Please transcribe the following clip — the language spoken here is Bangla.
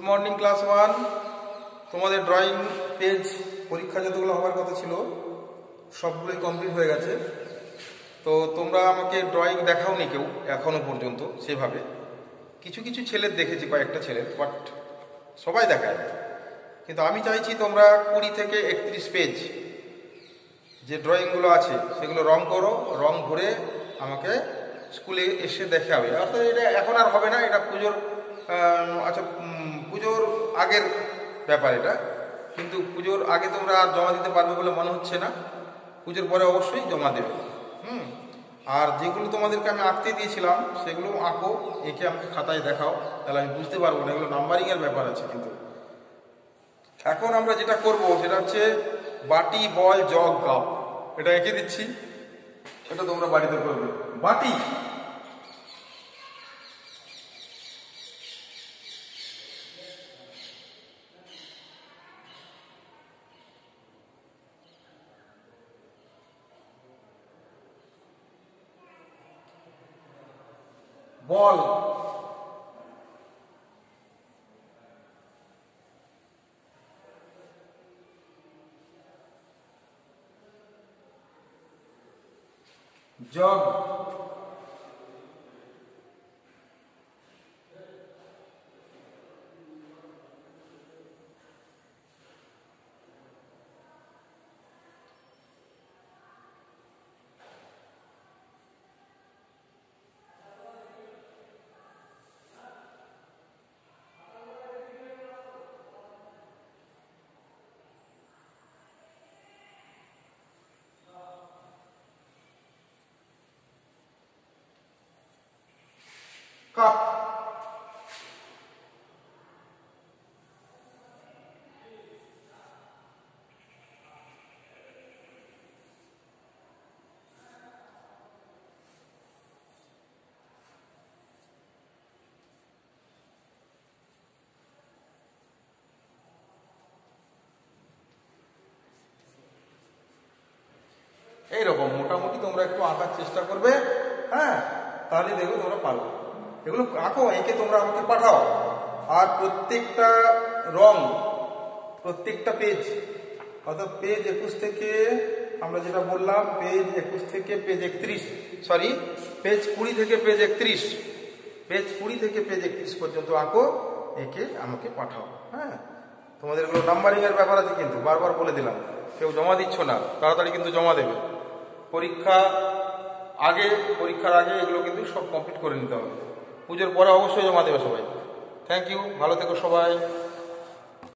Morning class 1। তোমাদের ড্রয়িং পেজ পরীক্ষা যতগুলো হওয়ার কথা ছিল সবগুলোই কমপ্লিট হয়ে গেছে। তো তোমরা আমাকে ড্রয়িং দেখাওনি কেউ এখনো পর্যন্ত সেভাবে। কিছু কিছু ছেলের দেখেছি, কয়েকটা ছেলের, বাট সবাই দেখায়। কিন্তু আমি চাইছি তোমরা 20 থেকে 31 পেজ যে ড্রয়িংগুলো আছে সেগুলো রং করো, রং ভরে আমাকে স্কুলে এসে দেখাবে। অর্থাৎ এটা এখন আর হবে না, এটা পুজোর পুজোর আগের ব্যাপার এটা। কিন্তু পুজোর আগে তোমরা আর জমা দিতে পারবে বলে মনে হচ্ছে না, পুজোর পরে অবশ্যই জমা দেবে। আর যেগুলো তোমাদেরকে আমি আঁকতে দিয়েছিলাম সেগুলো আঁকো, এঁকে আমাকে খাতায় দেখাও, তাহলে আমি বুঝতে পারবো না। এগুলো নাম্বারিংয়ের ব্যাপার আছে। কিন্তু এখন আমরা যেটা করব সেটা হচ্ছে বাটি, বল, জগ, কাপ। এটা এঁকে দিচ্ছি, এটা তোমরা বাড়িতে করবে। বাটি, বল, জগ, কাপ। এইরকম মোটামুটি তোমরা একটু আঁকার চেষ্টা করবে, হ্যাঁ, তাহলে দেখো তোমরা পারবে। এগুলো আঁকো, এঁকে তোমরা আমাকে পাঠাও। আর প্রত্যেকটা রং, প্রত্যেকটা পেজ, অর্থাৎ পেজ 21 থেকে আমরা যেটা বললাম, পেজ 21 থেকে পেজ 31, সরি পেজ 20 থেকে পেজ 31, পেজ 20 থেকে পেজ 31 পর্যন্ত আঁকো, এঁকে আমাকে পাঠাও। হ্যাঁ, তোমাদের এগুলো নাম্বারিংয়ের ব্যাপার আছে, কিন্তু বারবার বলে দিলাম, কেউ জমা দিচ্ছ না, তাড়াতাড়ি কিন্তু জমা দেবে। পরীক্ষার আগে এগুলো কিন্তু সব কমপ্লিট করে নিতে হবে। পুজোর পরে অবশ্যই জমা দেবে সবাই। থ্যাংক ইউ, ভালো থেকো সবাই।